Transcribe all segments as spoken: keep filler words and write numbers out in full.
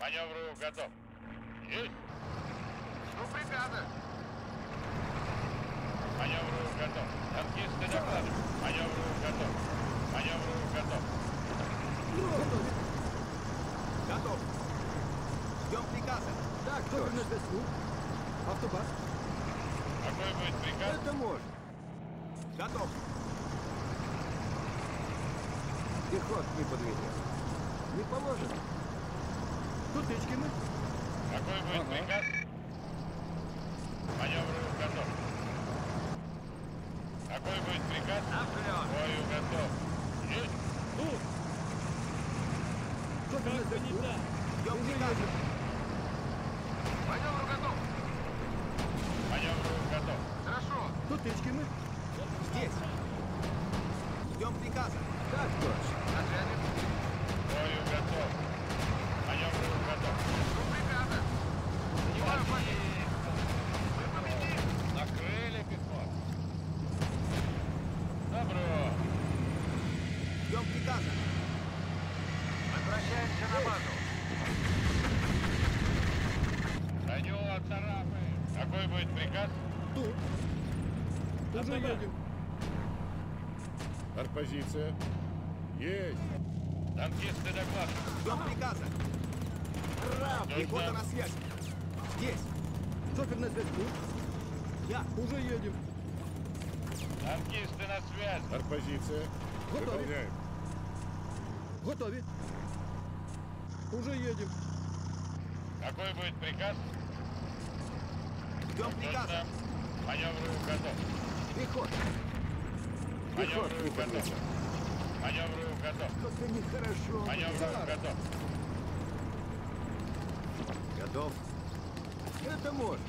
Маневру готов. Есть. Ну, приказа. Маневру готов. Танкисты докладывают. Маневру готов. Маневру готов. Готов. Готов. Ждем приказа. Так, кто на связку? Автобас. Какой будет приказ? Это можно. Готов. Пехот не подведет. Не положено. Тутычки мы. Какой будет Ага. приказ? Маневру готов. Какой будет приказ? Наплёт. Бою готов. Есть. Тут. Кто на связку? Ждем Уже приказа. едем. Маневру готов. Маневру готов. Хорошо. Тутычки мы. Здесь. Ждем приказа. Так точно. На связи. Бою готов. Маневру готов. Ну, приказа. Занимаю позицию. Мы победим. Накрыли пехот. Добро. Ждем приказа. Возвращаемся на базу. Радио отцарапаем. Какой будет приказ? Тут. Уже едем. Артпозиция. Есть. Танкисты докладывают. Ждем приказа. Пехота на связи. Здесь. Шофер на связку. Я. Уже едем. Танкисты на связи. Артпозиция. Готовы. Выполняем. Готовы. Уже едем. Какой будет приказ? Ждем приказа. Точно. Маневру готов. Пехота. Пехот Маневру не готов. подведет. Маневру готов. Что-то нехорошо. Маневру Так. готов. Готов. Это можно.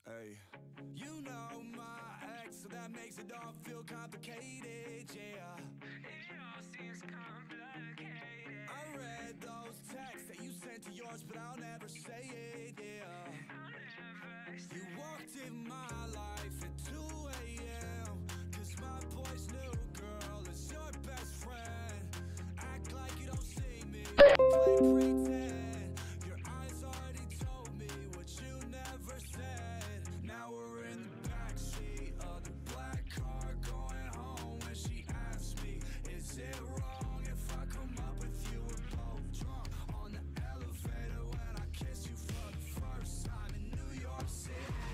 Hey, you know my ex, so that makes it all feel complicated, yeah. It all seems complicated. I read those texts that you sent to yours, but I'll never say it, yeah. I'll never say you walked in my life at two a.m. Cause my boy's new girl is your best friend. Act like you don't see me, play pretend. Your eyes already told me what you never said. Now we're in the backseat of the black car going home. When she asks me, is it wrong if I come up with you? We're both drunk on the elevator when I kiss you for the first time in New York City.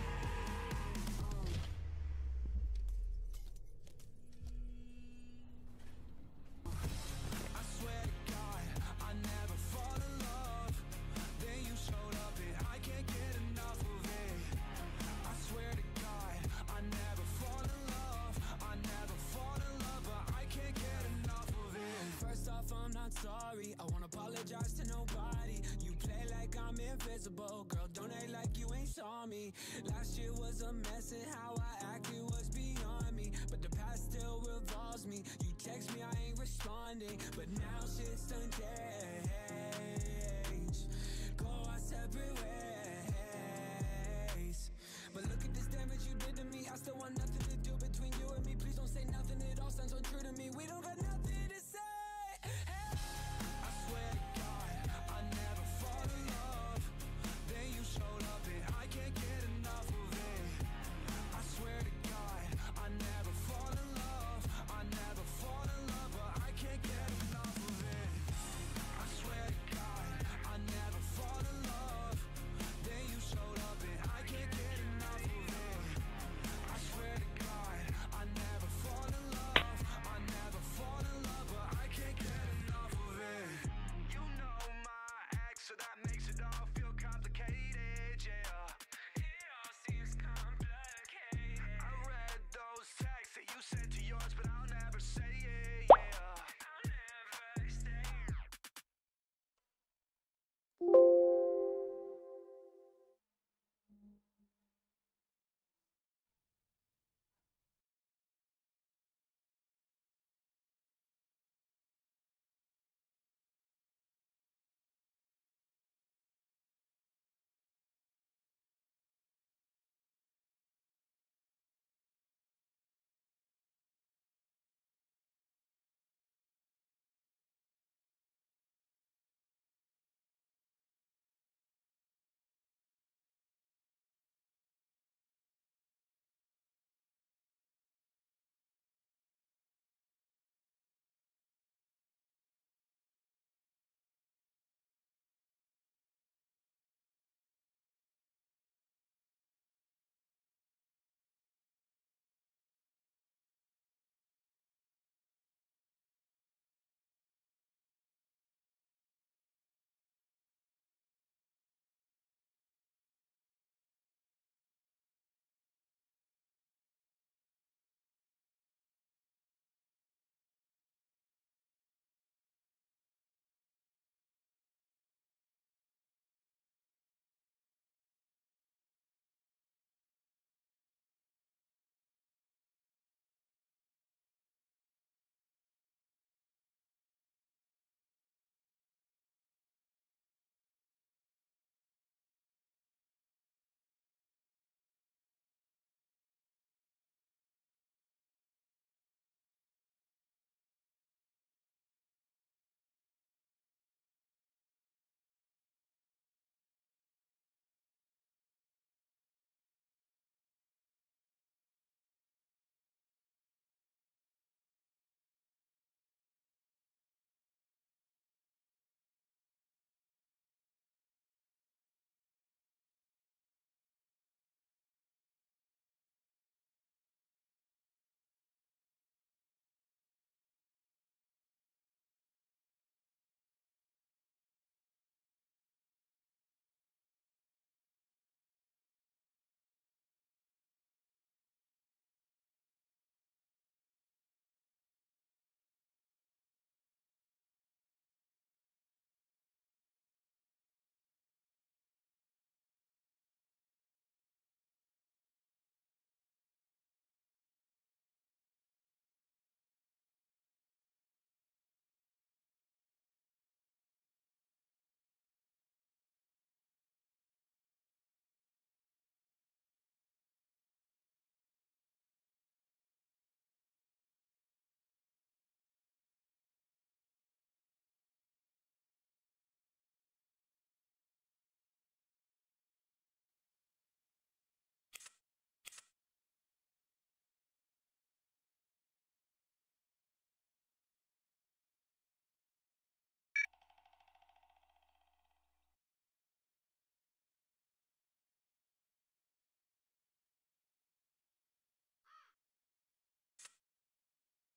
I swear to God, I never fall in love. Then you showed up and I can't get enough of it. I swear to God, I never fall in love. I never fall in love, but I can't get enough of it. First off, I'm not sorry. I won't apologize to nobody. You play like I'm invisible. Girl, don't act like you ain't saw me. Last year was a mess and how I acted was beyond me. But the past still revolves me. You text me, I ain't responding. But now shit's done changed. Go our separate ways. But look at this damage you did to me. I still want nothing to do between you and me. Please don't say nothing, it all sounds untrue to me. We don't got nothing to say. Hey. I swear to God, I never fall in love. Then you showed up and I can't get enough of it. I swear to God, I never fall in love. I never fall in love, but I can't get enough of it. I swear to God, I never fall in love.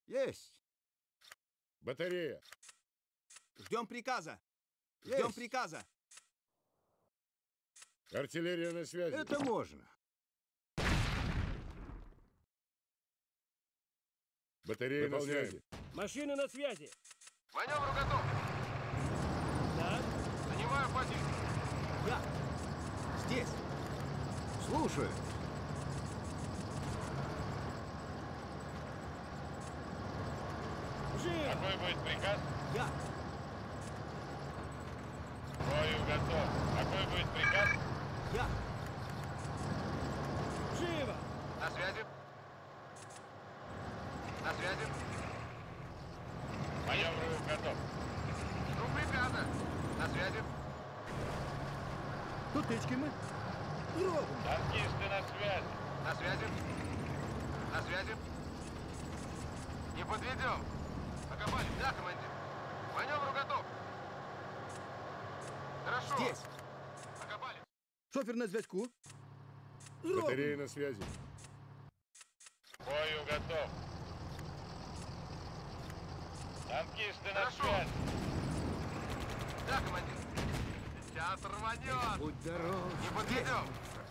Есть. Батарея. Ждем приказа. Ждем Есть. приказа. Артиллерия на связи. Это можно. Батарея на связи. Машина на связи. Маневру готов. Да. Занимаю позицию. Я. Здесь. Слушаю. Живо. Какой будет приказ? Я. К бою готов. Какой будет приказ? Я. Живо. На связи. На связи. Маневру готов. Жду приказа. На связи. Тут тычки мы. Робим. Танкисты на связи. На связи. На связи. Не подведем. Окопались. Да, командир. Маневру готов. Хорошо. Здесь. Окопались. Шофер на зв'язку. Батарея на связи. К бою готов. Танкисты на Хорошо. связи. Да, командир. Сейчас рванет. Будь здоров. Не подведем.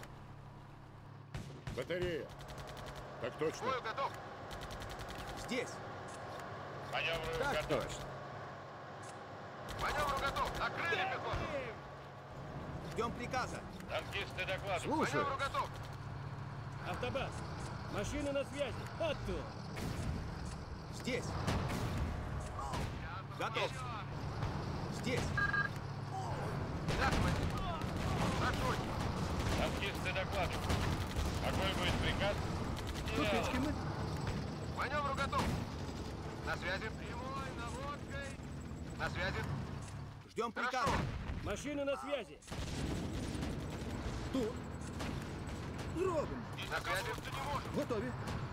Батарея. Так К точно. бою готов. Здесь. Маневру Так готов. точно. Маневру готов. Накрыли пехоту. Ждем приказа. Танкисты докладывают. Слушаю. Маневру готов. Автобас. Машина на связи. Оттуда. Здесь. Готов. Здесь. Да, командир. Прошу. Танкисты докладывают. Какой будет приказ? Тут Дело. тычки мы. Маневру готов. На связи. Прямой наводкой. На связи. Ждем приказа. Машина на связи. Тут. Робим. На связи. Готові.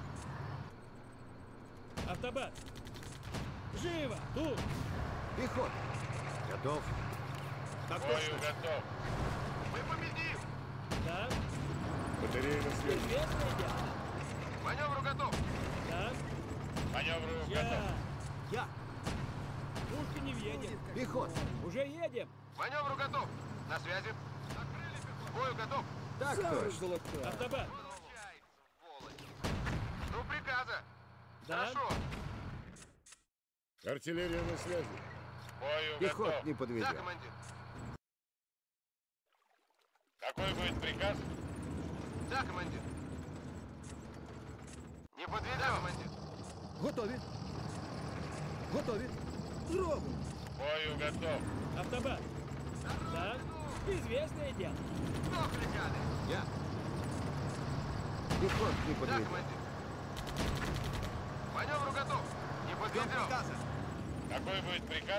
Автобас. Живо. Тут. Пехота. Готов. Так К бою точно. готов. Мы победим. Да. Батарея на связи. Известное дело. Маневру готов. Да. Маневру готов. Я. Я. Пушки не въедем. Пехота. Уже едем. Маневру готов. На связи. Накрыли пехоту. К бою готов. Так точно. Автобас. Получается, сволочь. Жду приказа. Да. Хорошо. Артиллерия на связи. К бою Пехот готов. не Да, подведем. командир. Какой будет приказ? Да, командир. Не подведем. Да, командир. Готові. Готові. Робимо. К бою готов. Автобас. Да. Известное дело. Сдох, ребята. Я. Пехот не Да, подведем. командир. Маневру готов. Не подведем. Приказа. Какой будет приказ?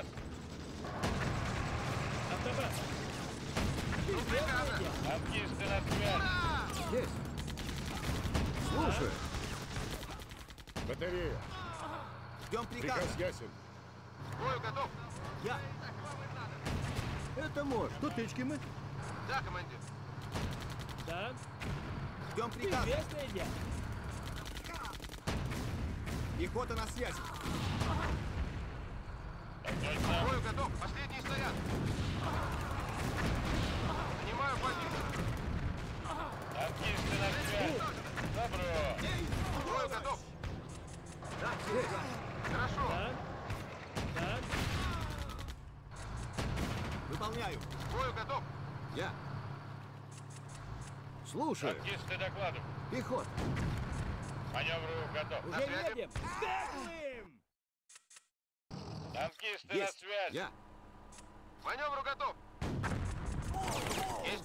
Автобас. Известное дело. Танкисты на связи. Есть. Слушаю. Батарея. Ждем приказа. Приказ ясен. К бою готов. Я. Это можно. Тут тычки мы. Да, командир. Да. Ждем приказа. Известное дело. Пехота на связи. Так К точно. бою готов. Последний снаряд. Занимаю позицию. Танкисты на связи. Добро. К бою готов. Есть. Хорошо. Да. Да. Выполняю. К бою готов. Я. Слушаю. Танкисты докладывают. Пехота. Маневру готов. Уже связи. едем. Беглым. Танкисты на Есть. связи. Я. Маневру готов. Есть.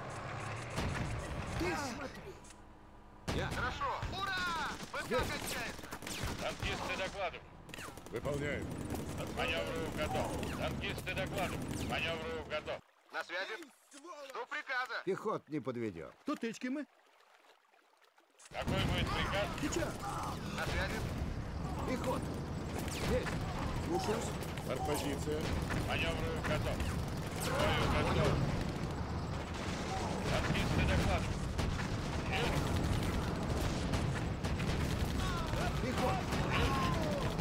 Ты смотри. Я. Хорошо. Ура! БК качается. Танкисты докладывают. Выполняем. Маневру готов. Танкисты докладывают. Маневру готов. На связи. Жду приказа. Пехот не подведем. Тут тычки мы. Какой будет приказ? Сейчас. На связи. Пехот. Есть. Слушаюсь. Артпозиция. Маневру готов. К бою готов. Танкисты докладывают. Есть. Пехот.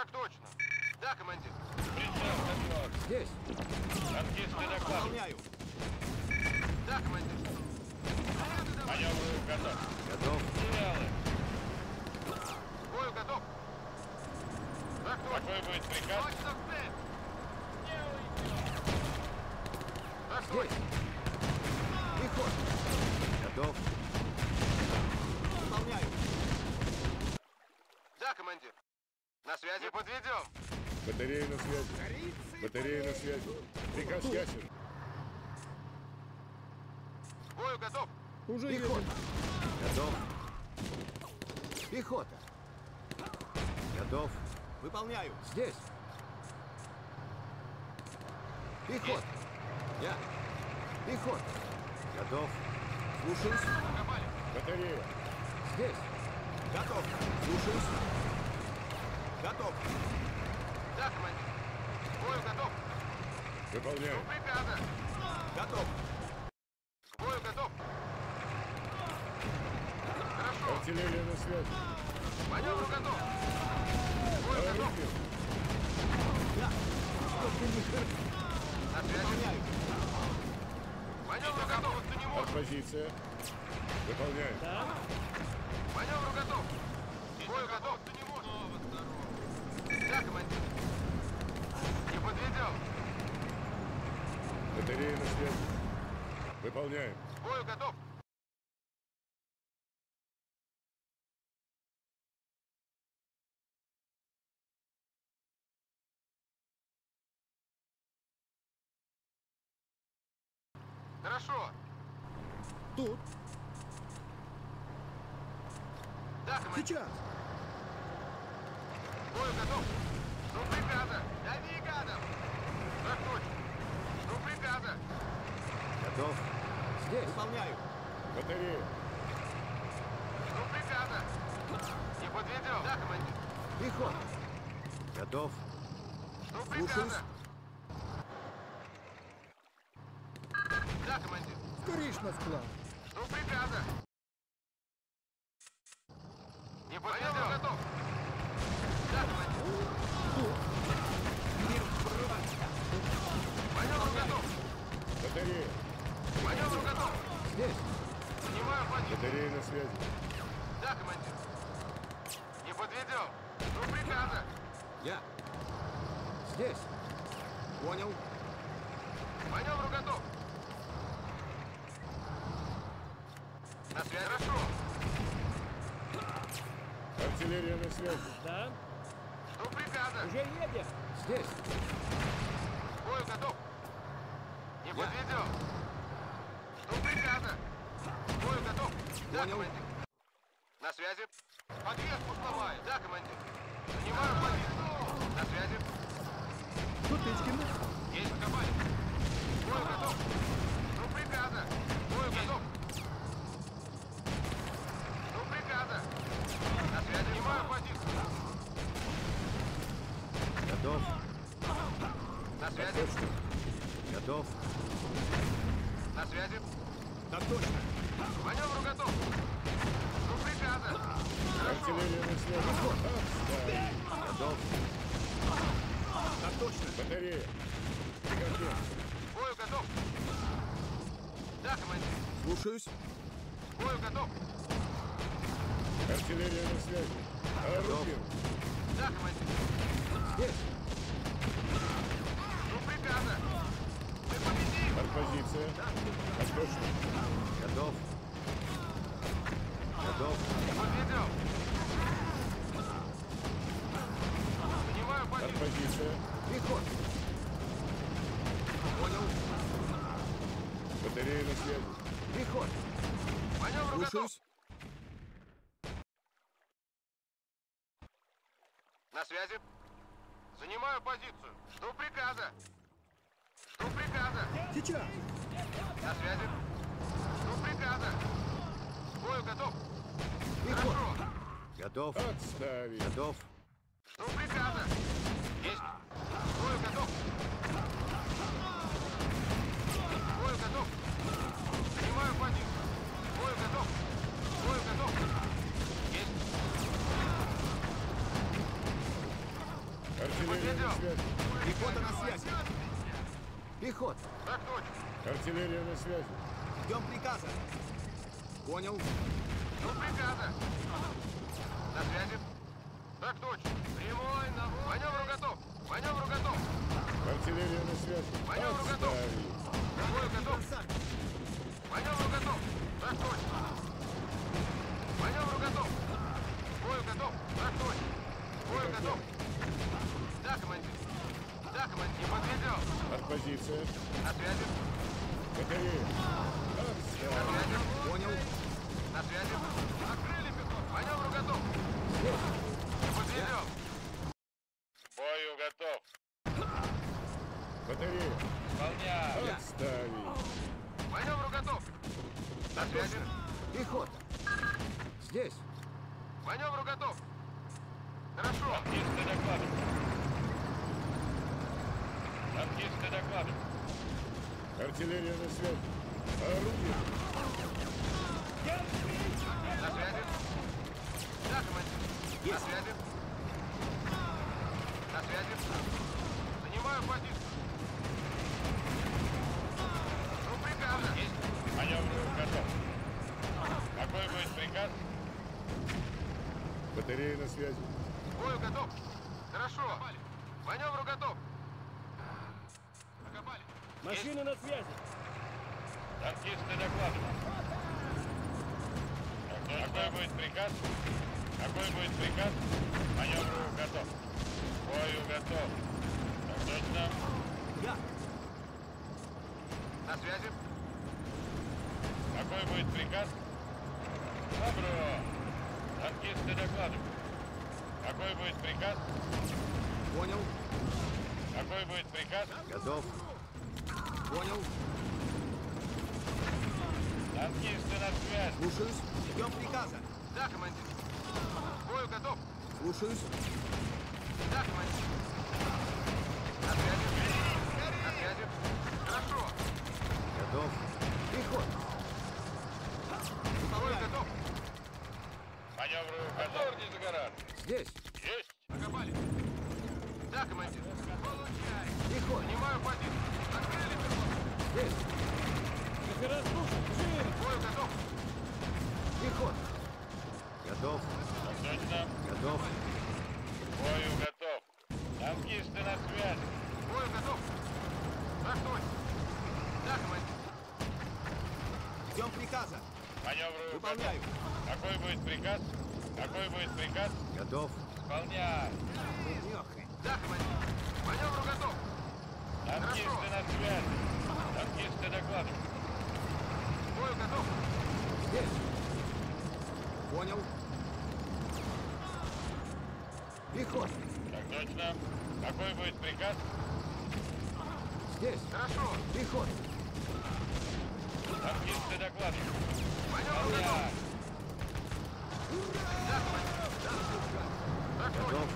Так точно. Да, командир. Прицел готов. Здесь. Танкисты докладывают. Выполняю. Да, командир. Маневрую готов. Готов. Сигналы. К бою готов. Так точно. Какой будет приказ? Точно в цель. Так Здесь. точно. Приход. Готов. Выполняю. Да, командир. На связи. Не подведем. Батарея на связи. Батарея на связи. Приказ ясен. К бою готов. Уже Пехота. Готов. Пехота. Готов. Выполняю. Здесь. Пехота. Я. Пехота. Готов. Слушаюсь. Закопали. Батарея. Здесь. Готов. Слушаюсь. Готов. Да, командир. К бою готов. Выполняем. Жду приказа. Готов. К бою готов. Хорошо. Артиллерия на связи. Маневру готов. К бою готов. Орудие. Да. На связи. Выполняю. Маневру готов. Ты не можешь. Позиция. Выполняем. Да. Маневру готов. К бою готов. Ты не можешь. Да, командир. Не подведем. Батарея на связи. Выполняем. К бою готов. Хорошо. Тут. Да, командир. Сейчас. К бою готов. Жду приказа. Дави гадом. Так точно. Жду приказа. Готов. Здесь. Выполняю. Батарея. Жду приказа. Не подведем. Да, командир. Пехота. Готов. Жду Слушаюсь. приказа. Да, командир. Скорейш на склад. Жду приказа. Не подведем. Готов. Да, командир. Маневр готов. Батарея. Маневр готов. Здесь. Занимаю позицию. Батарея на связи. Да, командир. Не подведем. Жду приказа. Я. Здесь. Понял. Маневру готов. На связи. Хорошо. Артиллерия на связи. Да. Жду приказа. Уже едем. Здесь. К бою готов. Не подведем. Жду приказа. К бою готов. Да, Понял. командир. На связи. Подвеску сломаю. Да, командир. Занимаю позицию. На связи. Сутычкин. Есть закопали. К бою готов. Жду приказа. К бою готов. Жду приказа. На связи. Занимаю позицию. Готов. На связи. Точно. Готов. На связи. Так точно. Маневру готов. Жду приказа. Хорошо. Артиллерия на связи. Отставить. Готов. Так точно. Батарея. Приготовь. К бою готов. Да, командир. Слушаюсь. К бою готов. Артиллерия на связи. Орудие. Да, командир. Здесь. Жду приказа. Мы победим. Артпозиция. Восточный. Готов. Готов. Подведем. Занимаю позицию. Артпозиция. Пехота. Понял. Батарея на связи. Пехота. Маневру готов. Слушаюсь. На связи. Занимаю позицию. Жду приказа. Жду приказа. Сейчас. На связи. Жду приказа. К бою готов. Пехота. Хорошо. Готов. Отставить. Готов. Жду приказа. Есть. К бою готов. К бою готов. Занимаю позицию. К бою готов. К бою готов. Есть. связи. Пехота на связи. Пехота. Так точно. Артиллерия на связи. Ждем приказа. Понял. Ну, приказа. На связи. Так точно. Прямой на бой. Маневру готов. Маневру готов. Артиллерия на связи. Маневру готов. Отставить. К бою готов. Маневру готов. Так точно. Маневру готов. К бою готов. Так точно. К бою готов. Да, командир. Да, командир. Не подведел. От позиции. На связи. Батарея. На Отставить. связи. Понял. На связи. Открыли пехоту. Маневру готов. Не подведел. К бою готов. Батарея. Исполняю. Отставить. Маневру готов. На связи. Пехота. Здесь. Маневру готов. Хорошо. Танкисты докладывают. Танкисты докладывают. Артиллерия на связи. Орудие. На связи. Да, командир. На связи. На связи. Занимаю позицию. Ну, приказа. Есть. Маневр готов. Какой будет приказ? Батарея на связи. К бою готов. Хорошо. Маневру готов. Накопали. Машины на связи. Танкисты докладывают. Какой будет приказ? Какой будет приказ? Маневр готов. К бою готов. Так точно. Я. На связи. Какой будет приказ? Добро. Танкисты докладывают. Какой будет приказ? Понял. Какой будет приказ? Готов. Понял. Танкисты на связь. Слушаюсь. Ждем приказа. Да, командир. К бою готов. Слушаюсь. Да, командир. На связи. На связи. Хорошо. Готов. Пехота. К бою готов. Маневр готов. Не загорать. Здесь. Есть. Накопали. Да, командир. Получай. Пехота. Занимаю позицию. Открыли пехоту. Здесь. Мастера слушай. Живо. К бою готов. Пехота. Готов. Так точно. Готов. К бою готов. Танкисты на связь. К бою готов. Так точно. Да, командир. Ждем приказа. Маневр Выполняю. готов. Какой будет приказ? Какой будет приказ? Готов. Исполняй. Нехрен. Да, командир. Маневру готов. Танкисты на связь. Танкисты докладывают. К бою готов. Здесь. Понял. Пехота. Так точно. Какой будет приказ? Здесь. Хорошо. Пехота. Танкисты докладывают. Маневру готов. Исполняй. Да, командир. Так точно. Готов.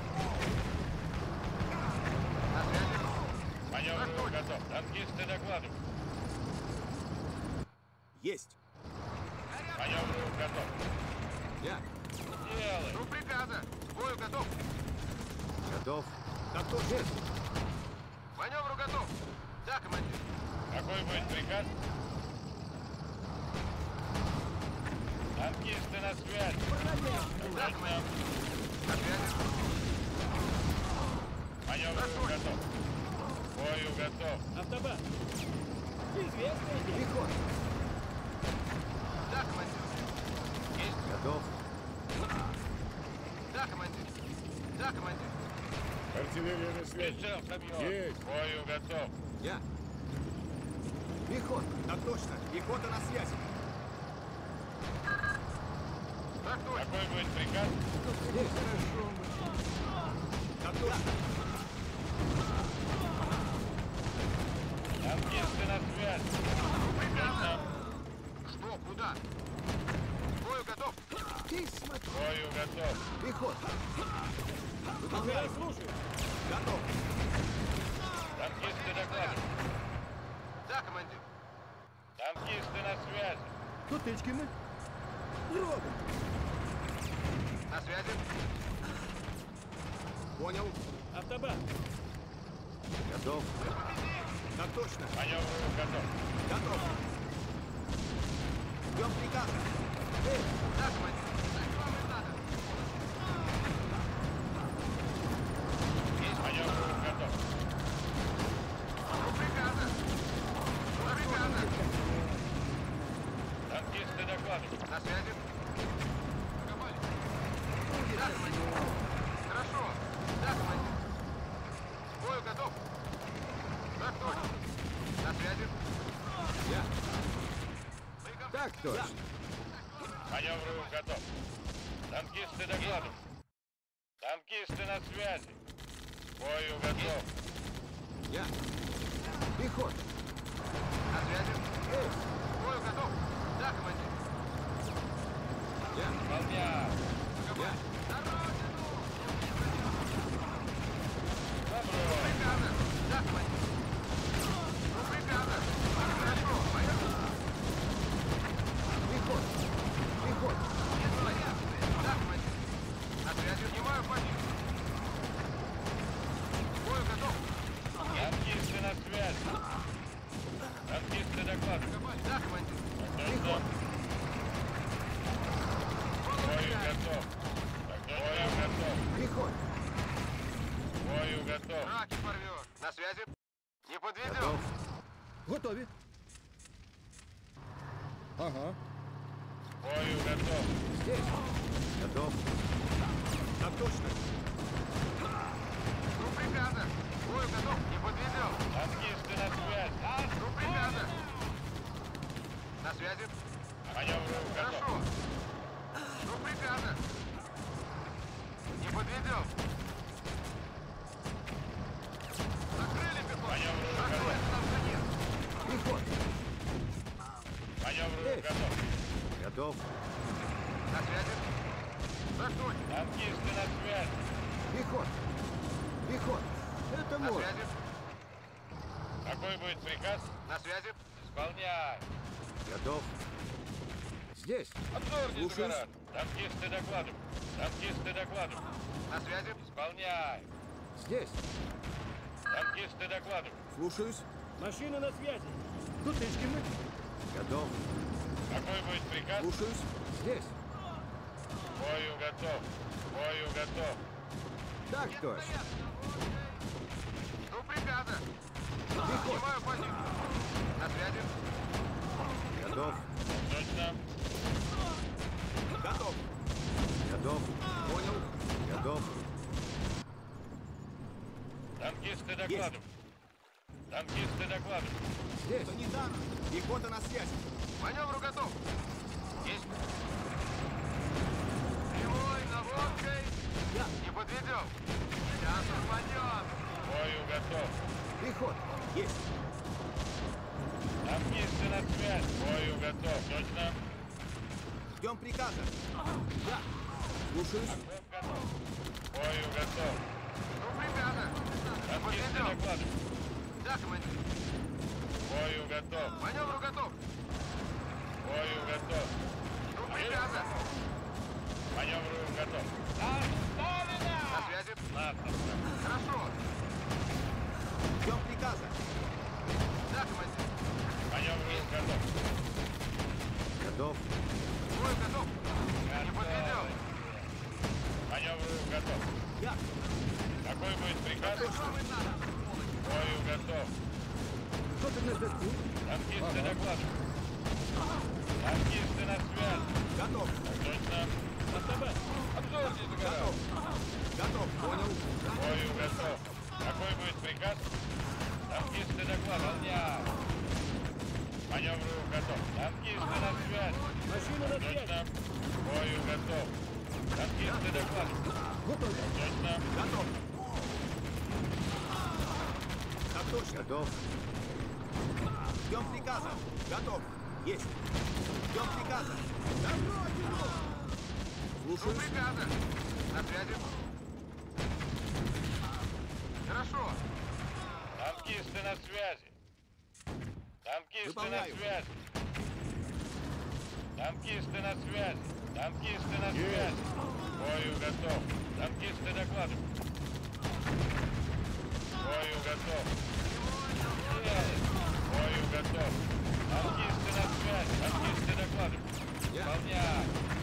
На связи. Маневр готов. Танкисты докладывают. Есть. Маневр готов. Я. Делай. Ну, приказа. К бою готов. Готов. Готов. Здесь. Маневру готов. Да, командир. Какой будет приказ? Танкисты на связь. Так Да, точно. командир. На связи. Маневр готов. К бою готов. Автобан. Известное дело. Пехота. Да, командир. Есть. Готов. Да, командир. Да, командир. Артиллерия на связи. Прицел собьет. Есть. К бою готов. Я. Пехота. Так точно. Пехота на связи. Так точно. Какой будет приказ? Здесь. Так точно. Танкисты на связь. Точно. Что, куда? К бою готов. Ты смотри. К бою готов. Пехота. Мастера Выполняю. слушай. Готов. Танкисты докладывают. Да, командир. Танкисты на связи. Тут тычки мы. Робот. На связи. Понял. Автобан. Готов. Так точно. Маневру готов. Готов. Ждем приказа. Эй, Да, командир. Так вам и надо. Маневру готов. Жду приказа. Жду приказа. Танкисты докладывают. На связи. Да, командир. Хорошо. Да, командир. К бою готов. Так точно. На связи. я. Приказ- Так точно. Маневру готов. Танкисты докладывают. Танкисты на связи. К бою готов. Я. Пехота. На связи. Эй, К бою готов. Да, командир. я. Выполняю. Я. Добро. Приказа. Да, командир. Ну, приказа. Хорошо. Поехали. Пехота. Пехота. Да, командир. На связи. Снимаю позицию. К бою готов. Танкисты на связи. Танкисты докладывают. Да, командир. Готов. К бою готов. К бою готов. Пехота. К бою готов. Раки порвет. На связи. Не подведем. Готов. Готове. Ага. К бою готов. Здесь. Готов. Так точно. Ну, приказа. К бою готов. Не подведем. Танкисты на связи. Ну, приказа. На связи. Маневру готов. Хорошо. Ну, приказа. Не подведем. Закрыли пехоту. Маневру готов. Закройте нам конец. Пехота. Маневру Эй. готов. Готов. На связи. Так точно. Танкисты на связи. Пехота. Пехота. Это На мой. связи. Какой будет приказ? На связи. Исполняй. Готов. Здесь. Обзор не Слушаюсь. сгорат. Танкисты докладывают. Танкисты докладывают. На связи. Исполняй. Здесь. Танкисты докладывают. Слушаюсь. Машина на связи. Тут тычки мы. Готов. Какой будет приказ? Слушаюсь. Здесь. К бою готов. К бою готов. Так точно. Ну, приказа. Пехота. Снимаю позицию. На связи. Готов. Точно. Готов. Готов. Понял. Готов. Танкисты докладывают. Танкисты докладывают. Здесь. Не танк. Пехота на связи. Маневру готов. Есть. Прямой наводкой. Я. Не подведем. Сейчас рванем. К бою готов. Пехота. Есть. Танкисты на связь. К бою готов. Точно. Ждем приказа. Я. Слушаюсь. Огонь готов. К бою готов. Ну, приказа. Не Танкисты подведем. докладывают. Да, командир. К бою готов. Маневру готов. К бою готов. Ну, приказа. Маневру готов. На связи. НАТО. Хорошо. Ждем приказа. Да, командир. Маневру готов. Готов. Бой готов. Не подведем. Маневру готов. Я. Какой будет приказ? К бою готов. Что ты на звездку? Танкисты докладывают. Танкисты на связь. Готов. Точно. Автобат. Обзор не загорал. Готов. Понял. К бою готов. Какой будет приказ? Танкисты докладывают. Выполняю. Маневру готов. Танкисты на связь. Машина на связи. Точно. К бою готов. Танкисты докладывают. Готов. Точно. Готов. Так точно. Готов. Ждем приказа. Готов. Есть. Ждем приказа. Ну, Слушаюсь. приказа. На связи. Хорошо. Танкисты на связи. Танкисты на Выполняю. связи. Танкисты на связи. Танкисты на связи. К бою готов. Танкисты докладывают. К бою готов. Делай. Бою готов. Танкисты на связь. Танкисты докладывают. Выполняй.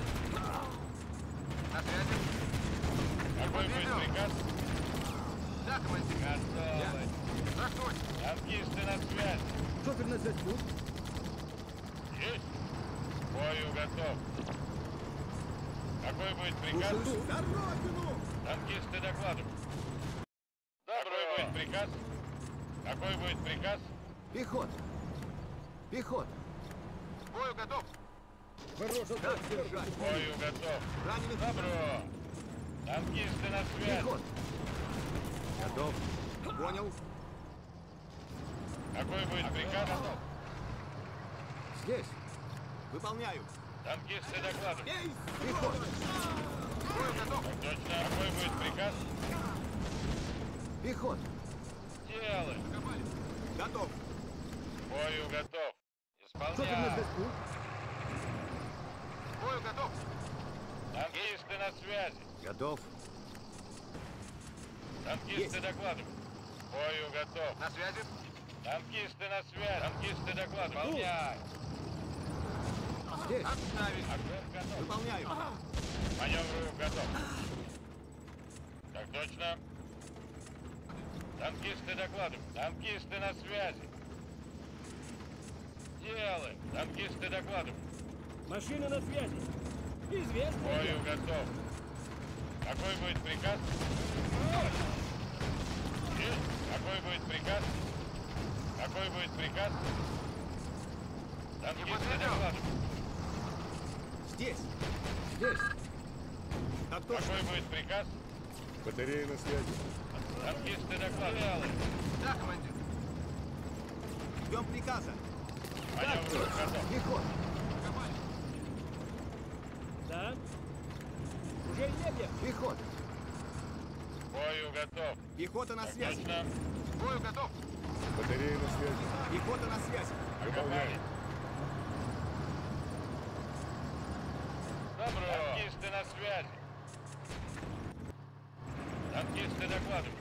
На связи. Какой будет приказ? Да, командир. Готовы. Так точно. Танкисты на связь. Шофер на связь. Пуск. Есть. Бою готов. Какой будет приказ? Слушаю. На родину! Танкисты докладывают. Какой будет приказ? Какой будет приказ? Пехота. Пехота. К бою готов. Хорошо, так держать. Бою готов. Раненых. Добро. Танкисты на связь. Пехота. Готов. Понял. Какой будет приказ? Здесь. Выполняю. Танкисты докладывают. Пехота. К бою готов. Так точно. Какой будет приказ? Пехота. Делай. Готов. Бою готов. Шофер на Исполняй. связь. Пуск. К бою готов. Танкисты на связи. Готов. Танкисты Есть. докладывают. Бою готов. На связи. Танкисты на связи. Танкисты докладывают. Выполняй. Здесь. Отставить. Огонь готов. Выполняю. Маневру готов. Так точно. Танкисты докладывают. Танкисты на связи. Делаем. Танкисты докладывают. Машина на связи. Известно. Бою готов. Какой будет приказ? Есть. Какой будет приказ? Какой будет приказ? Танкисты подведем. докладывают. Здесь. Здесь. Так точно. Какой будет приказ? Батарея на связи. Танкисты докладывают. Да, командир. Ждем приказа. Маневру готов. Пехота. Да. Уже едем. Пехота. Бою готов. Пехота на Так связи. точно. К бою готов. Батарея на связи. Пехота на связи. Выполняй. Добро. Танкисты на связи. Танкисты докладывают.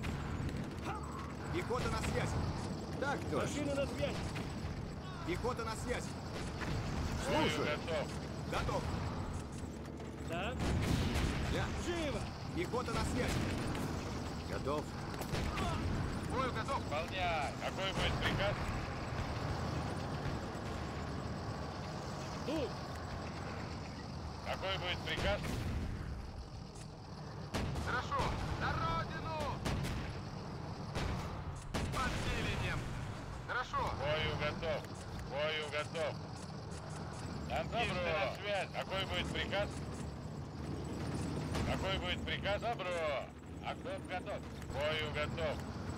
Пехота на связи. Так точно. Машина на связи. Пехота на связи. Бою Слушаю. готов. Готов. Да. Я. Живо. Пехота на связи. Готов. К бою готов. Выполняй. Какой будет приказ? Тут. Какой будет приказ? Хорошо. На родину. Подбили немцы. Хорошо. Бою готов. Бою готов. Танкисты на связь. Какой будет приказ? Какой будет приказ? Добро. Окоп готов. Бою готов.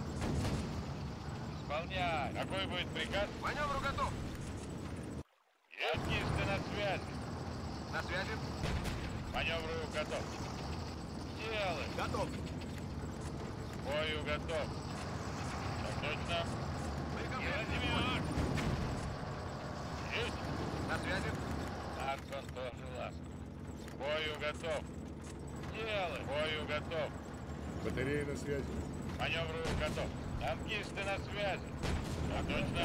Исполняй. Какой будет приказ? Маневру готов. Танкисты на связи. На связи. Маневру готов. Делай. Готов. Бою готов. Так точно. Приказ. Есть. На связи. Антон тоже ласк. Бою готов. Делай. Бою готов. Батарея на связи. Маневру готов. Танкисты на связи. Так точно.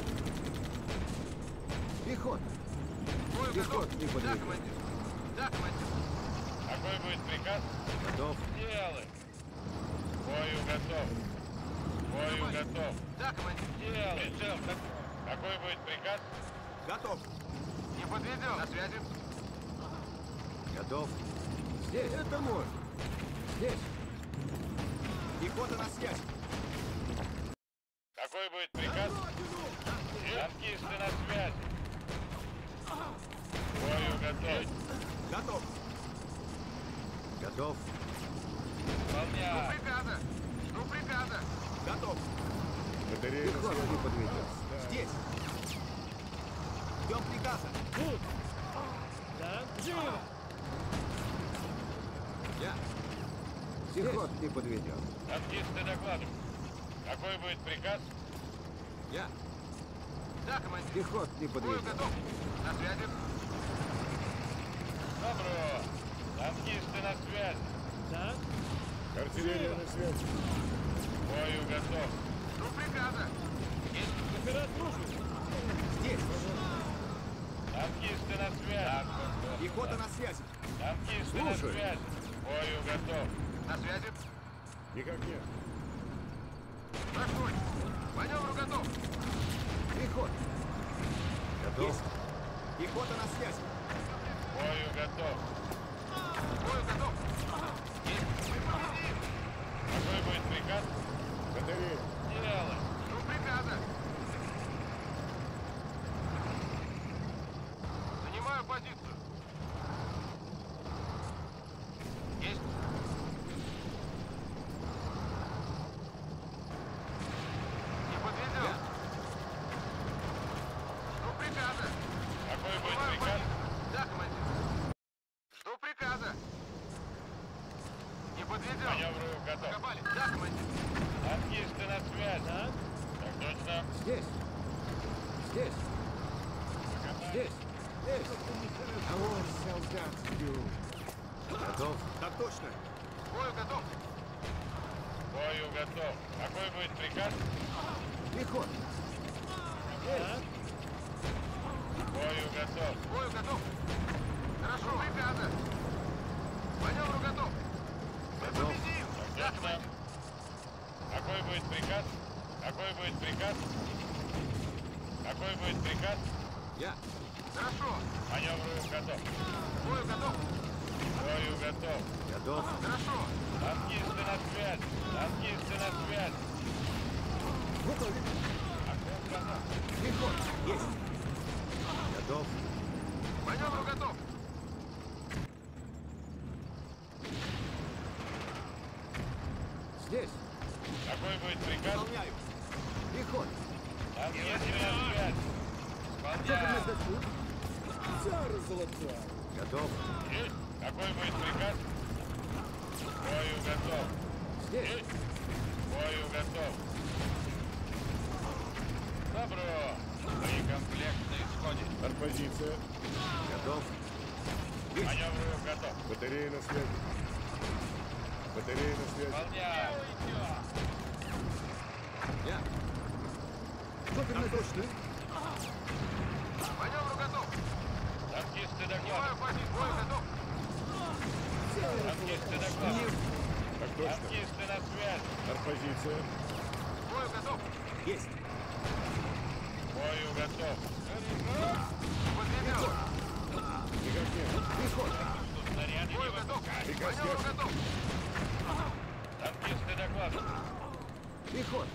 Пехота. К бою Пехота готов. не Да, подведет. командир. Да, командир. Какой будет приказ? Готов. Делай. Бою готов. Бою готов. Да, командир. Делай. Прицел. Какой будет приказ? Готов. Не подведем. На связи. Готов. Здесь. Это можно. Здесь. Пехота на связи. Какой будет приказ? Танкисты на связи. Бою готов. Готов. Готов. Жду Выполняй. приказа. Жду приказа. Готов. Батарея на Пехота связи. не подведет. Здесь. Ждем приказа. Тут. Да. Живо. Я. Пехота не подведет. Танкисты докладывают. Какой будет приказ? Я. Да, командир. Пехота не К бою подведет. готов. На связи. Добро. Танкисты на связи. Да. Артиллерия на связи. бою готов. Жду приказа. Оператор слушаю. Здесь. Танкисты на связи. Пехота на связи. Танкисты на Слушаю. связи. Бою готов. На связи. Никак нет. Так точно. Маневру готов. Пехота. Готов. Есть. Пехота на связи. Бою готов. Бою готов. Есть. Мы победим. Какой будет приказ? Батарея. Делай. Жду приказа. Занимаю позицию. Есть. Не подведем. Жду приказа. Какой будет Занимаю приказ? позицию. Да, командир. Жду приказа. Не подведем. Маневру готов. Копали. Да, командир. Танкисты на связи. Так, Так точно. Здесь. Здесь. Здесь. Здесь. Товарищ солдат. Готов. Так точно. Бою готов. Бою готов. Какой будет приказ? Пехота. так. Бою готов. Бою готов. Хорошо. Приказа. Маневру готов. Мы Готов. победим. Да, Точно. командир. Какой будет приказ? Какой будет приказ? Какой будет приказ? Я. Хорошо. Маневру готов. Бою готов. Бою готов. Готов. Хорошо. Танкисты на связи. Танкисты на связи. Готовы. Огонь готов. Пехота. Есть. Готов. Маневру готов. Здесь. Какой будет приказ? Выполняю. Пехота. Танкисты на связи. Исполняю. Царь золотой. Готов. Есть. Какой будет приказ? Бою готов. Здесь. Есть. Бою готов. Добро. Боекомплект на исходе. Артпозиция. Готов. Есть. Маневру готов. Батарея на связи. Батарея на связи. Исполняю. Я. Так точно. Маневру готов. Танкисты Занимаю докладывают. позицию. Бою готов. Танкисты докладывают. Так точно. Танкисты на связи. Артпозиция. Бою готов. Есть. Бою готов. Подведем. Никак нет. Пехота. Снаряды не Бою готов. Приказ Маневру ясен. готов. Танкисты докладывают. Пехота.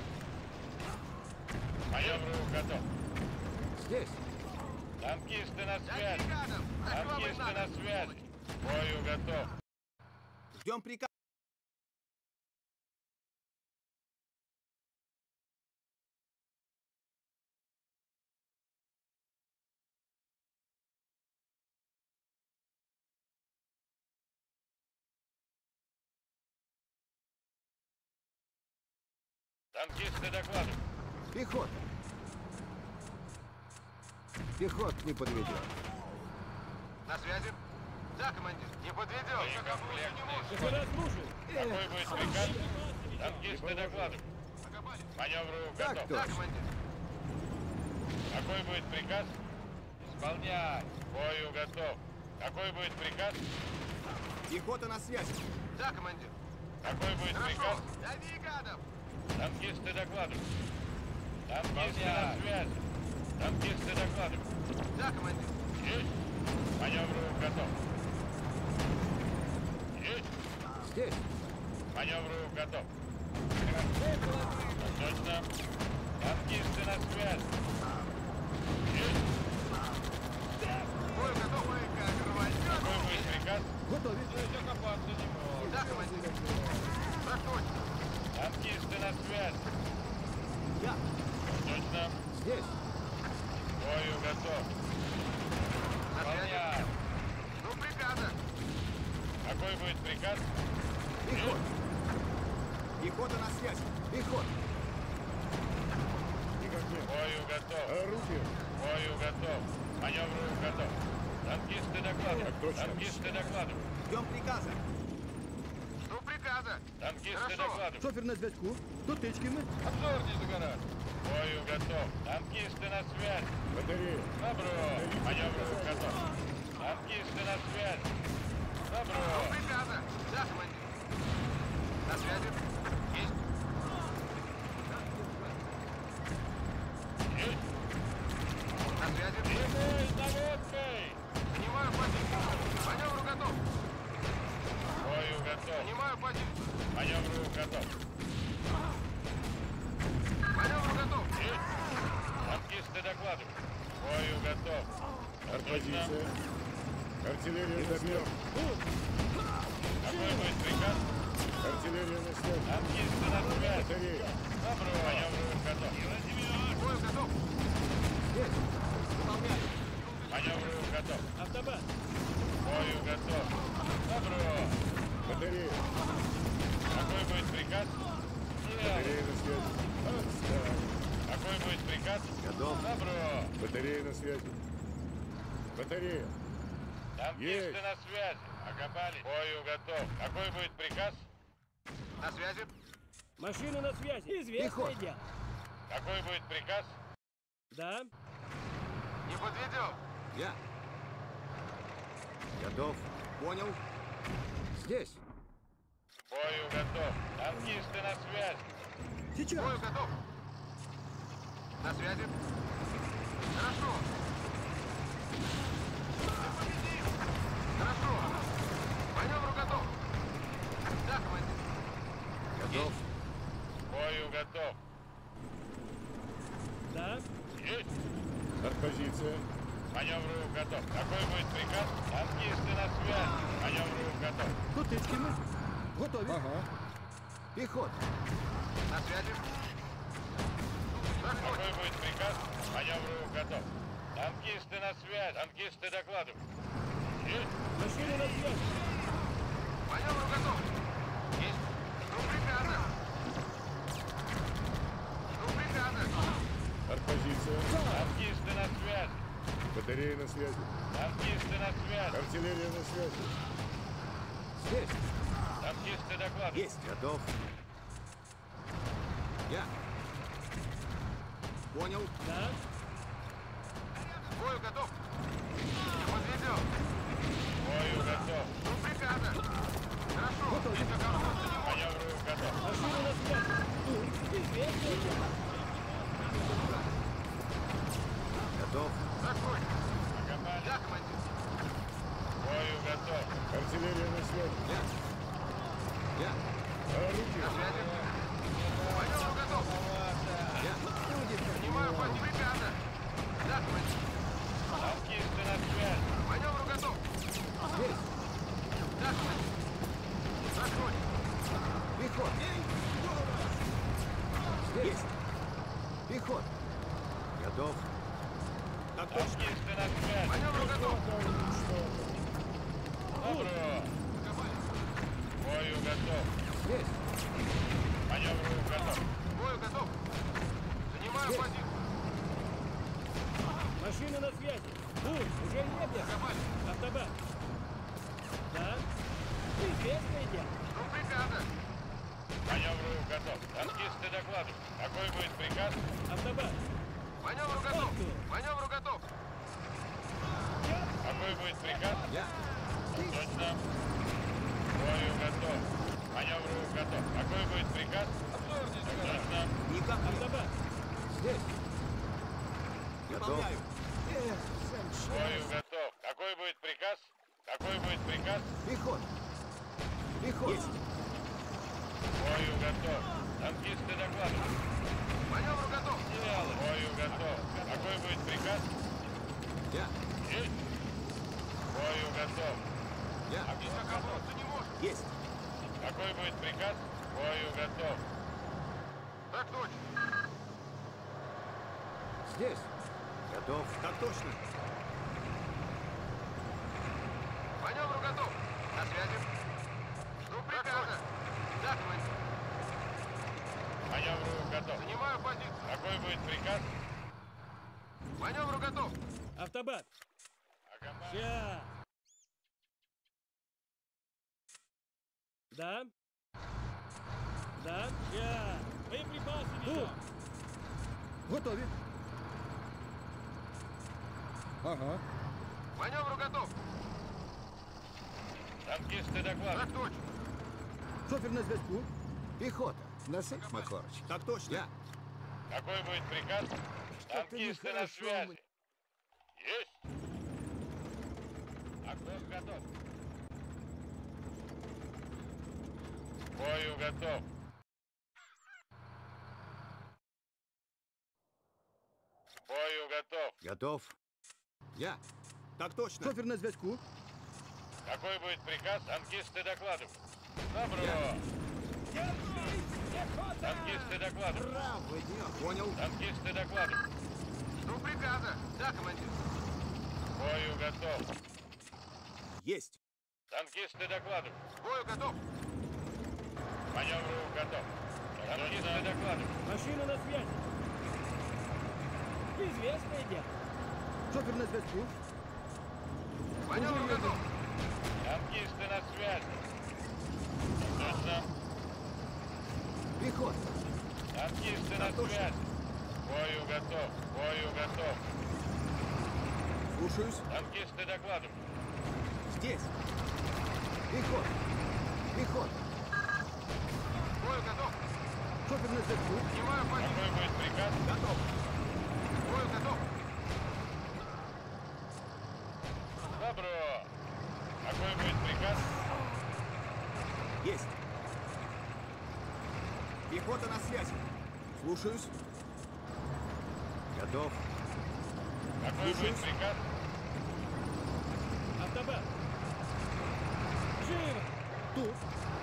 Маневру готов. Здесь. Танкисты на За связи. приказом. Захватывать Танкисты надо. на связи. Бою готов. Ждем приказ. Танкисты докладывают. Пехота. Пехот не подведет. На связи. Да, командир. Не подведем. Боекомплект на исходе. Оператор слушаю. Какой будет приказ? Танкисты докладывают. Накопали. Маневру Так готов. Да, точно. командир. Какой будет приказ? Исполнять. Бою готов. Какой будет приказ? Пехота на связи. Да, командир. Какой будет Хорошо. приказ? Дави гадов. Танкисты докладывают. Танкисты на связи. Танкисты докладывают. Да, командир. Есть. Маневру готов. Есть. Здесь. Маневру готов. Точно. Танкисты на связи. Есть. Бою готов. Ой, как рванет. Какой будет приказ? Готовы. Да, командир. Так точно. Танкисты на связи. Я. Точно. Здесь. Бою готов. На связи. Исполняю. Ну, приказа. Какой будет приказ? Пехота. Пехота на связи. Пехота. Никак нет. Бою готов. Орудие. Бою готов. Маневру готов. Танкисты докладывают. Так точно. Танкисты докладывают. Ждем приказа. Жду приказа. приказа. Танкисты Хорошо. докладывают. Шофер на зв'язку. Тутичками. Обзор не за горами. К бою готов. Танкисты на связь. Батарея. Добро. Маневр готов. Танкисты на связь. Добро. Приказа. Да, командир. На связи. Есть. Есть. На связи. Прямой наводкой. Занимаю позицию. Маневру готов. К бою готов. Занимаю позицию. Маневр готов. Маневру готов. Есть. Танкисты докладывают. К бою готов. Артпозиция. Артиллерия на связь. Какой будет приказ? Артиллерия на связь. Танкисты на связь. Батарея. Добро. Маневр готов. К бою готов. Есть. Выполняю. Маневр готов. Автобат. К бою готов. Добро. Батарея. Какой будет приказ? Дело. Батарея на связи. Отстань. Какой будет приказ? Готов. Добро. Батарея на связи. Батарея. Танкисты Есть. на связи. Окопались. К бою готов. Какой будет приказ? На связи. Машина на связи. Известное Пехота. дело. Какой будет приказ? Да. Не подведем. Я. Готов. Понял. Здесь. К бою готов. Танкисты на связи. К Сейчас. бою готов. На связи. Хорошо. Мы победим. Хорошо. Маневру готов. Да, командир. Готов. К бою готов. Да. Есть. Артпозиция. Маневр готов. Какой будет приказ? Танкисты на связи. Маневр готов. Тутичками. Готові. Ага. Пехота. На связи. Заходим. Какой будет приказ? Маневр готов. Танкисты на связь. Танкисты докладывают. Есть. Машина на связи. Маневру готов. Есть. Жду приказа. Жду приказа. Артпозиция. Танкисты на связи. Батарея на связи. Танкисты на связи. Артиллерия на связи. Здесь. Танкисты докладывают. Есть. Готов. Я. Понял. Да. К бою готов. Не подведем. К бою готов. Жду приказа. Хорошо. Готов. Это комфорт занимает. Маневр готов. Машина на связи. Известное дело. Готов. Заходим. Окопались. Да, командир. К бою готов. Артиллерия на связи. Я. Я. Орудие. На связи. Маневру готов. Я. Принимаю позицию. Приказа. Да, командир. Танкисты на связи. Маневру готов. Здесь. Да, командир. Заходим. Пехота. Здесь. Пехота. Готов. Танкисты на связи. Маневру готов. Добро. К бою готов. Здесь. Маневр готов. К бою готов. Занимаю позицию. Машина на связи. Бум, уже едет. Автобат. Да. Известное дело. Жду приказа. Маневр готов. Танкисты докладывают. Какой будет приказ? Автобат. Маневру готов. Маневру готов. Какой будет приказ? Я. Точно. К бою готов. Маневр готов. Какой будет приказ? Точно. Никак. Автобат. Здесь. Готов. К бою готов. Какой будет приказ? Какой будет приказ? Пехота. Пехота. Есть. К бою готов. Танкисты докладывают. Маневру готов. Дело. К бою готов. Какой будет приказ? Я. Есть. К бою готов. Я. Объяснить комфорт не может. Есть. Какой будет приказ? К бою готов. Так точно. Здесь. Готов. Так точно. Маневру готов. На связи. Жду приказа. Да, командир. Маневр готов. Занимаю позицию. Какой будет приказ? Маневру готов. Автобат. Окопались. Ща. Да. Да? Я. Боеприпасы ведем. Готові. Ага. Маневру готов. Танкисты докладывают. Так точно. Шофер на зв'язку. Піхота. Насип, Макорыч. Так точно. Я. Какой будет приказ? Танкисты на нехорошо связи. мне. Есть. Огонь готов. К бою готов. К бою готов. Готов. Я. Так точно. Шофер на зв'язку. Какой будет приказ? Танкисты докладывают. Добро. Танкисты докладывают. Право дня. Понял. Танкисты докладывают. Жду приказа. Да, командир. К бою готов. Есть. Танкисты докладывают. К бою готов. Маневру готов. Танкисты докладывают. Машина на связи. Известное дело. Шофер на зв'язку. Маневру готов. Танкисты на связи. Точно. Піхота. Танкисты на точно. связи. К бою готов. К бою готов. Слушаюсь. Танкисты докладывают. Здесь. Піхота. Піхота. К бою готов. Шофер на зв'язку. Снимаю позицию. Какой будет приказ? Готов. К бою готов. Добро. Какой будет приказ? Есть. Пехота на связи. Слушаюсь. Готов. Какой будет приказ? Автобат. Живо. Тут.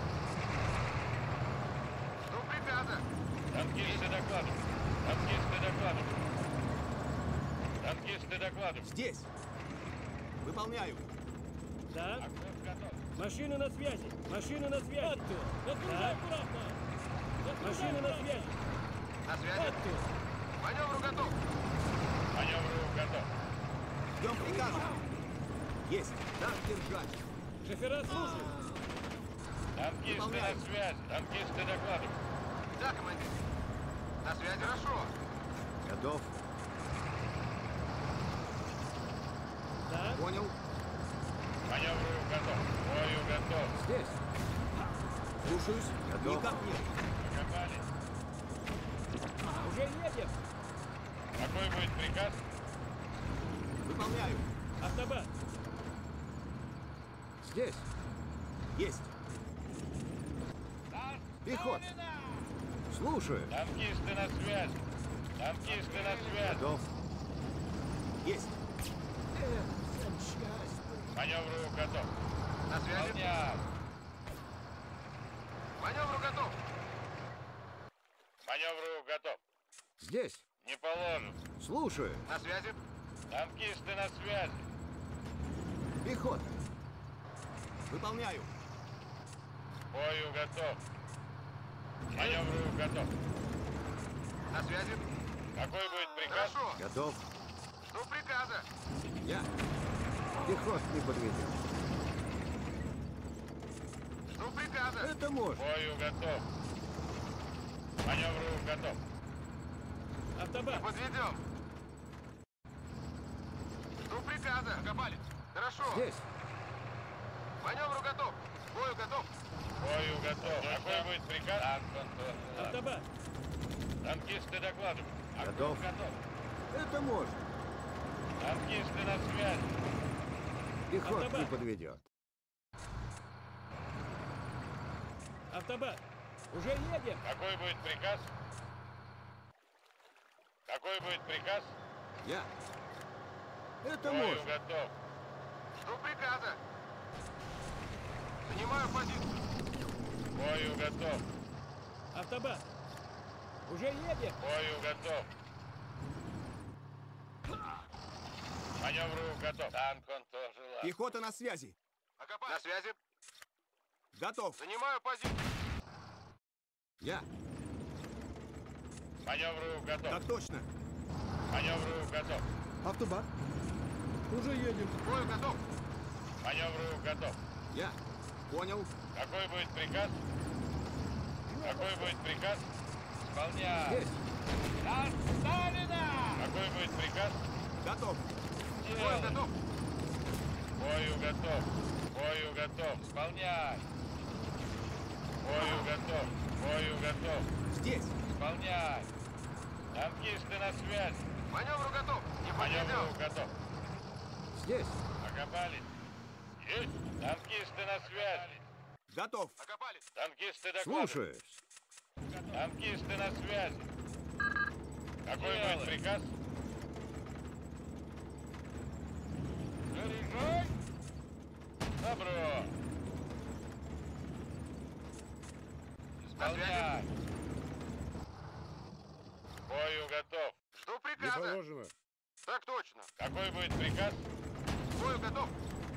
Жду приказа. Танкисты докладывают. Танкисты докладывают. Танкисты докладывают. Здесь. Выполняю. Да? Огонь готов. Машина на связи. Машина на связи. Оттуда. Разгружай аккуратно. Машина на связи. На связи. Оттуда. Маневру готов. Маневру готов. Ждем приказа. Есть. Так держать. Шофера слушают. Танкисты Выполняю. на связи. Танкисты докладывают. Да, командир. На связи хорошо. Готов. Да? Понял. Маневру готов. К бою готов. Здесь. Слушаюсь. Готов. Никак нет. Покопали. Уже едем. Какой будет приказ? Выполняю. Автобат. Здесь. Есть. Пехота. Слушаю. Танкисты на связи. Танкисты на связи. Готов. Есть. Маневру готов. На связи. Выполняю. Маневру готов. Маневру готов. Здесь. Не положим. Слушаю. На связи. Танкисты на связи. Пехота. Выполняю. К бою готов. Маневру готов. На связи. Какой будет приказ? Хорошо. Готов. Жду приказа. Я. Пехот не подведет. Жду приказа. Это К можно. бою готов. Маневру готов. Автобат. Подведем. Жду приказа. Копали. Хорошо. Здесь. Маневру готов. К бою готов. К бою готов. Какой будет приказ? Автобат. Танкисты докладывают. Готов. Готов. Это можно. Танкисты на связи. Пехот Автобат. не подведет. Автобат. Уже едем. Какой будет приказ? Какой будет приказ? Я. К Это бою можно. готов. Жду приказа. Занимаю позицию. К бою готов. Автобат. Уже едем. К бою готов. Маневру готов. Танк он тоже ладно. Пехота на связи. Окопали. На связи. Готов. Занимаю позицию. Я. Маневру готов. Так точно. Маневру готов. Автобат. Уже едем. К бою готов. Маневру готов. Я. Понял. Какой будет приказ? Какой Какой будет приказ? Исполняй. Есть. Доставлено! Какой будет приказ? Готов. Бою Делай. готов. Бою готов. Бою готов. Исполняй. Бою готов. Бою готов. Здесь. Исполняй. Танкисты на связи. Маневру готов. Не Маневру подведем. готов. Здесь. Окопались. Есть. Танкисты на связи. Готов. Окопались. Танкисты докладывают. Слушаюсь. Танкисты на связи. Какой Делай. будет приказ? Заряжай! Добро! Исполняй! К бою готов. Жду Не приказа. положено. Так точно. Какой будет приказ? Бою готов.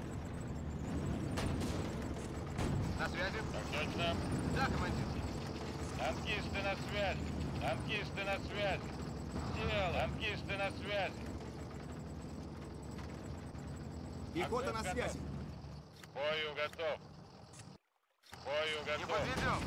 На связи. Так точно. Да, командир. Танкисты на связи. Танкисты на связи. Дело. Танкисты на связи. Пехота Огонь на готов. связи. К бою готов. К бою Не готов. подведем.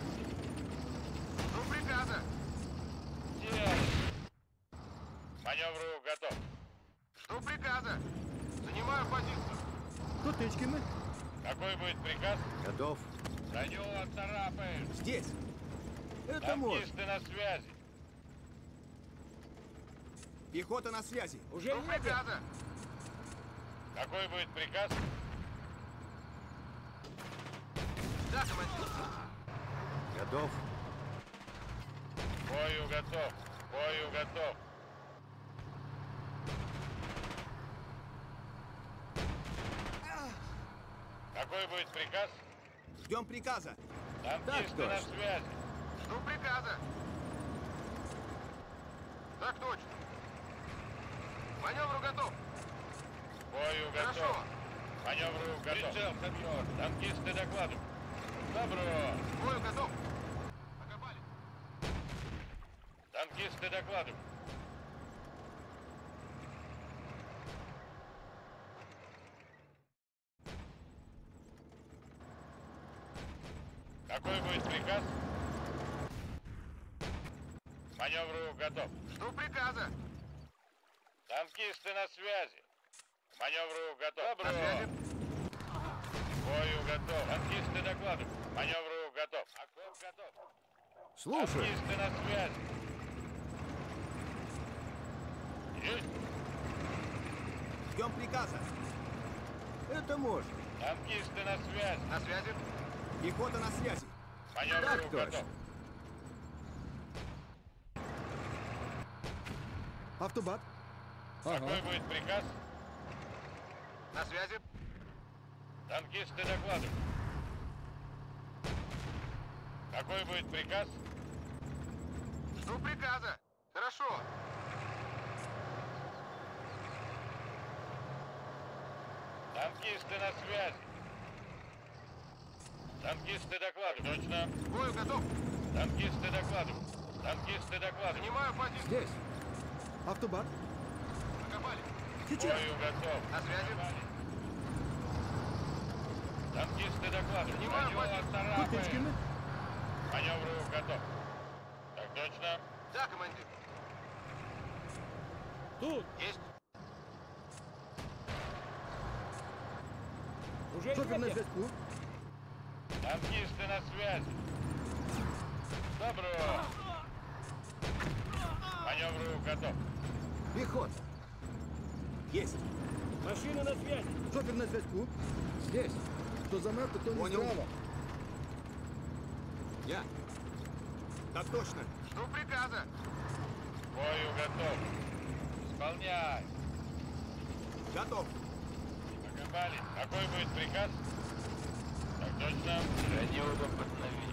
Жду приказа. Дело. Маневру готов. Жду приказа. Занимаю позицию. Тутычки мы. Какой будет приказ? Готов. Броню отцарапаешь. Здесь. Это можно. Танкисты на связи. Пехота на связи. Уже Жду едем. приказа. Какой будет приказ? Да, командир. Готов. К бою готов. К бою готов. Какой будет приказ? Ждем приказа. Танкисты на точно. связи. Жду приказа. Так точно. Маневру готов. К бою готов. Хорошо. Маневру готов. Прицел, сеньор. Танкисты докладывают. Добро. Бою готов. Окопались. Танкисты докладывают. Какой будет приказ? Маневру готов. Жду приказа. Танкисты на связи. К маневру готов. На Добро. связи. К бою готов. Танкисты докладывают. К маневру готов. Окоп готов. Слушай. Танкисты на связи. Есть. Ждем приказа. Это можно. Танкисты на связи. На связи. Пехота на связи. К маневру Так готов. точно. Автобат. Какой будет приказ? На связи. Танкисты докладывают. Какой будет приказ? Жду приказа. Хорошо. Танкисты на связи. Танкисты докладывают. Точно. Бою готов. Танкисты докладывают. Танкисты докладывают. Занимаю позицию. Здесь. Автобат. Окопались. К Сейчас. бою готов. На связи. Танкисты докладывают. Занимаю Броню позицию. отцарапаешь. Тутычки мы. Маневру готов. Так точно. Да, командир. Тут. Есть. Уже едем. Танкисты на связи. Добро. Маневру готов. Пехота. Есть. Машина на связи. Шофер на связку. Здесь. Кто за мной, кто не Понял. справа. Я. Так точно. Жду приказа. К бою готов. Исполняй. Готов. Окопались. Какой будет приказ? Так точно. Радиоподновение.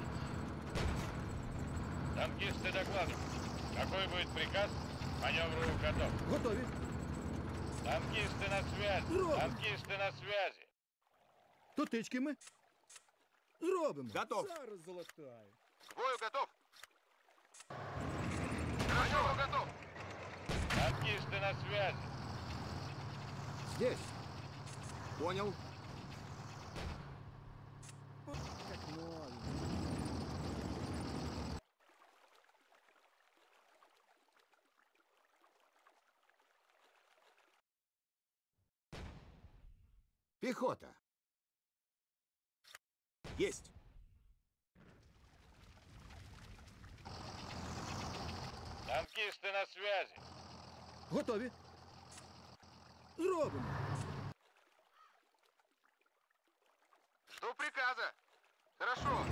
Танкисты докладывают. Какой будет приказ? Маневру готов. Готові. Танкисты на связи. Ура! Танкисты на связи. Тутички ми. Зробимо. Готов. Зараз залатаю. К бою готов. Маневру готов. Танкисты на связи. Здесь. Понял. Пехота. Есть. Танкисты на связи. Готові. Зробимо. Жду приказа. Хорошо.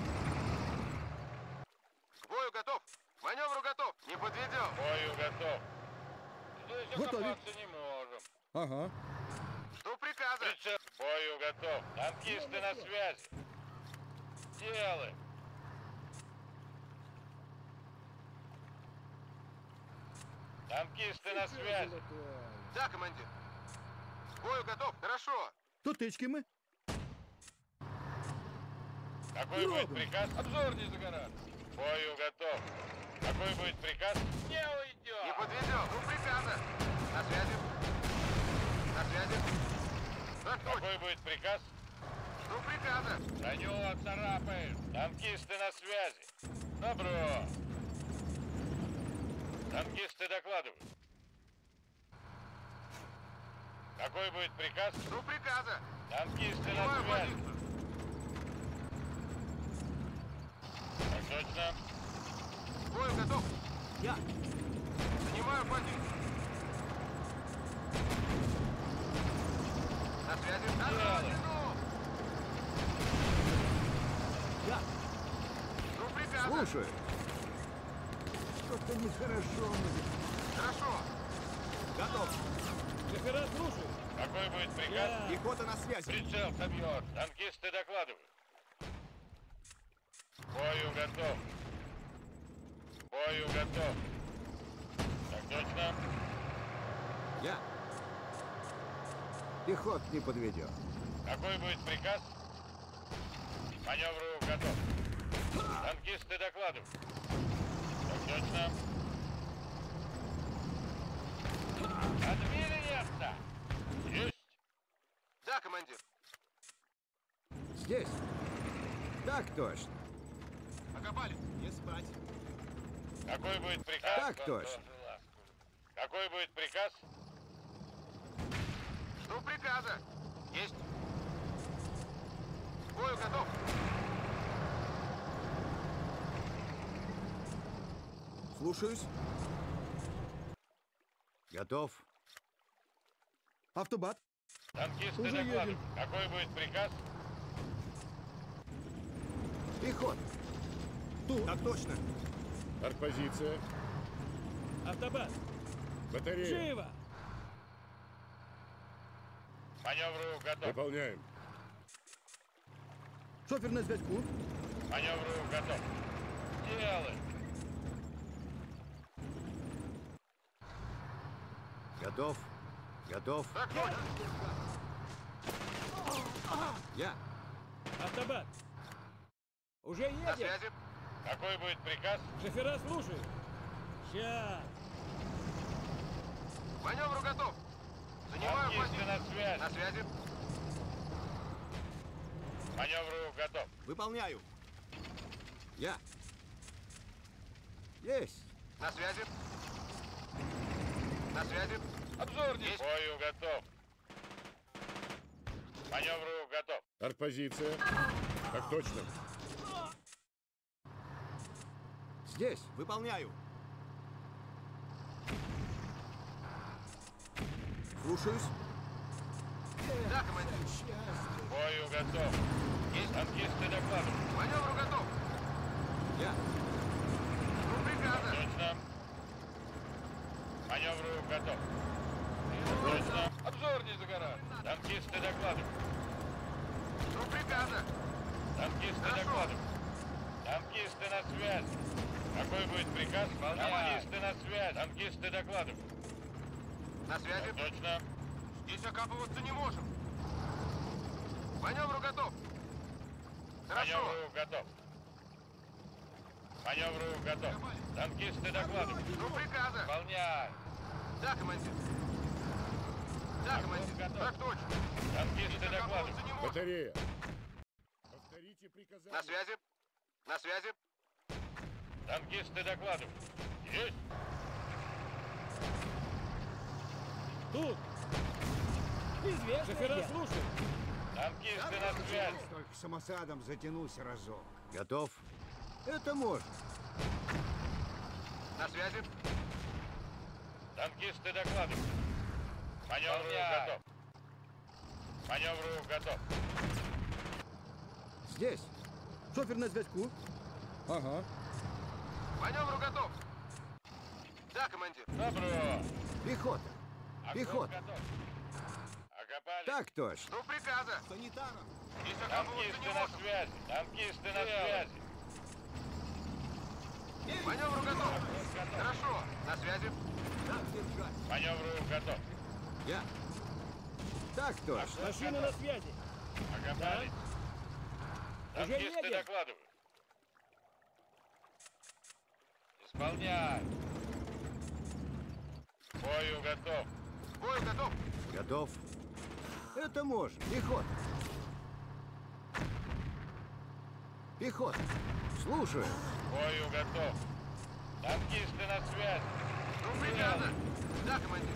К бою готов. Маневру готов. Не подведем. Бою готов. Здесь Готовы. окопаться не можем. Ага. Жду приказа. Прицел. Бою готов. Танкисты на связи. Делаем. Танкисты на связи. Да, командир. К бою готов. Хорошо. То тички ми. Какой будет Робин. приказ? Обзор не загораться. Бою готов. Какой будет приказ? Не уйдем. Не подведем. Жду приказа. На связи. На связи. Так точно. Какой будет приказ? Жду приказа. Броню отцарапаешь. Танкисты на связи. Добро. Танкисты докладывают. Какой будет приказ? Жду приказа. Танкисты на Занимаю связи. позицию. Так точно. К бою готов. Я. Занимаю позицию. На связи. На Делаем. родину. Я. Жду приказа. Слушай. Что-то нехорошо. Хорошо. Готов. Шофера слушают. Какой будет приказ? Я. Пехота на связи. Прицел собьет. Танкисты докладывают. Бою готов. Бою готов. Так точно. Я. Пехот не подведет. Какой будет приказ? Маневру готов. Танкисты докладывают. Так точно. Отбили немца. Есть. Да, командир. Здесь. Так точно. Окопали. Не спать. Какой будет приказ? Так Вот точно. тоже ласково. Какой будет приказ? Жду приказа. Есть. К бою готов. Слушаюсь. Готов. Автобат. Танкисты Уже докладывают. едем. Какой будет приказ? Пехот. Тут. Так точно. Артпозиция. Автобат. Батарея. Живо! Маневру готов. Выполняем. Шофер на зв'язку. Маневру готов. Делаем. Готов. Готов. Так точно. Я. Автобат. Уже На едем. связи. Какой будет приказ? Шофера слушают. Сейчас. Маневру готов. Занимаю Танкисты позицию. на связи. На связи. Маневру готов. Выполняю. Я. Есть. На связи. На связи. Обзорник. Есть. Бою готов. Маневру готов. Артпозиция. Так точно. Здесь. Выполняю. Слушаюсь. Да, командир. Бою готов. Есть. Танкисты докладывают. Маневру готов. Я. Жду приказа. Точно. Маневру готов. Точно. Обзор не загорает. Танкисты докладывают. Жду приказа. Танкисты Хорошо. докладывают. Танкисты на связи. Какой будет приказ? Танкисты на связи. Танкисты докладывают. На связи. Точно. Здесь окапываться не можем. Маневру готов. Хорошо. Маневру готов. Маневру готов. Танкисты докладывают. Жду приказа. Выполняй. Да, командир. Да, командир. готов. Так точно. Танкисты Здесь докладывают. окапываться не можем. Батарея. Повторите приказание. На связи. На связи. Танкисты докладывают. Есть. Тут. Известно. Шофера слушают. Танкисты на связи. Только самосадом затянусь разок. Готов? Это можно. На связи. Танкисты докладывают. Маневру готов. Маневру готов. Здесь. Шофер на связку. Ага. Маневру готов. Да, командир. Добро. Пехота. Огонь Пехота. готов. Окопали. Так точно. Жду приказа. Санитаров. Если Танкисты на связи. Танкисты на связи. Маневру готов. Хорошо. На связи. Так держать. Маневру готов. Я. Так точно. Машина на связи. Окопали. Уже Танкисты едем. докладывают. Исполняй. К бою готов. К бою готов. Готов. Это можно. Пехота. Пехота. Слушаю. К бою готов. Танкисты на связи. Жду приказа. Да, командир.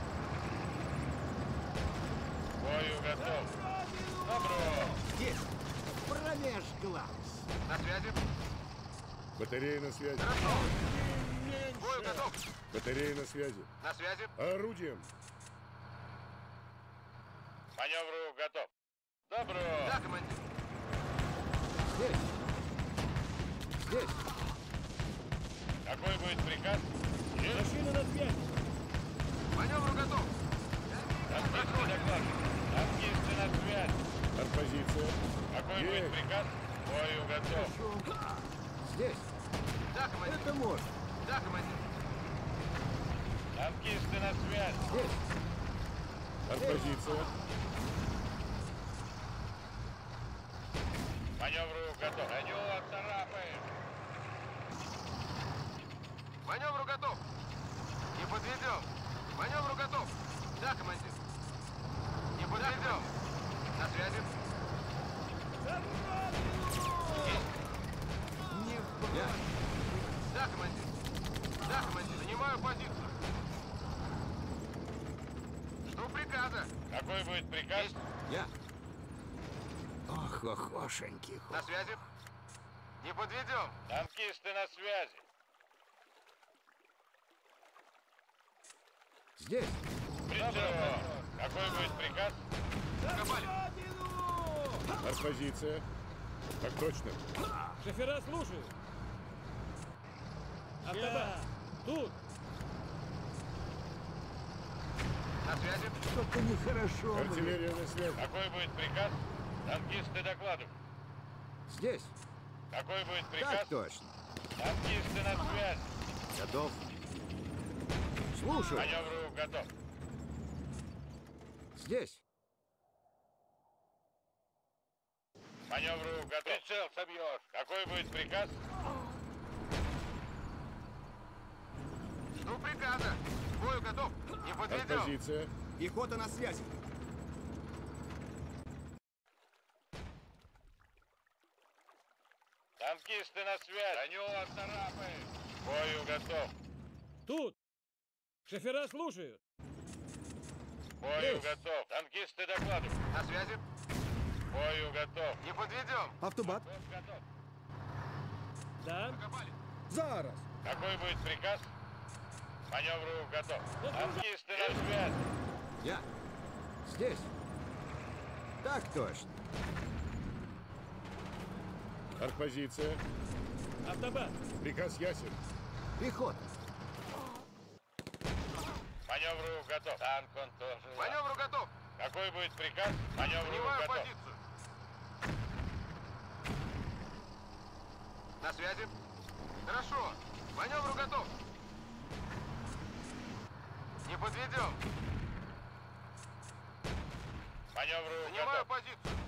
К бою готов. Добро. Здесь. Промеж глаз. На связи. Батарея на связи. Хорошо. К бою готов. Батарея на связи. На связи. Орудием. Маневру готов. Добро. Да, командир. Здесь. Здесь. Какой будет приказ? Есть. Машина на связи. Маневру готов. Танкисты докладывают. Танкисты на связи. Артпозиция. Какой Есть. будет приказ? К бою готов. Здесь. Да, командир. Это можно. Да, командир. Танкисты на связи. Здесь. Артпозиция. Маневру готов. Радио отцарапаем. Маневру готов. Не подведем. Маневру готов. Да, командир. Не подведем. На связи. Не в Я. Да, командир. Да, командир. Занимаю позицию. Жду приказа. Какой будет приказ? Есть. Я. Ох, охошенький. На связи. Не подведем. Танкисты на связи. Здесь. Добро. Какой будет приказ? Копали. Артпозиция. Так точно. Шофера слушают. Автобан. Тут. На связи. Что-то нехорошо. блин. Артиллерия на связи. Какой будет приказ? Танкисты докладывают. Здесь. Какой будет Так приказ? точно. Танкисты на связи. Готов. Слушаю. Маневру готов. Здесь. Маневру готов. Прицел собьешь. Какой будет приказ? Жду приказа. К бою готов. Не подведем. Артпозиция. Пехота на связи. Танкисты на связи. Раню отцарапаем. К бою готов. Тут. Шофера слушают. К бою готов. Танкисты докладывают. На связи. К бою готов. Не подведем. Автобат. Готов, готов. Да. Копали. Зараз. Какой будет приказ? Маневру готов. Готов. Танкисты на связи. Я. Здесь. Так точно. Артпозиция. Автобан. Приказ ясен. Пехота. Маневру готов. Танк он тоже. Маневру готов. Какой будет приказ? Маневру Занимаю готов. позицию. На связи. Хорошо. Маневру готов. Не подведем. Маневру Занимаю готов. позицию.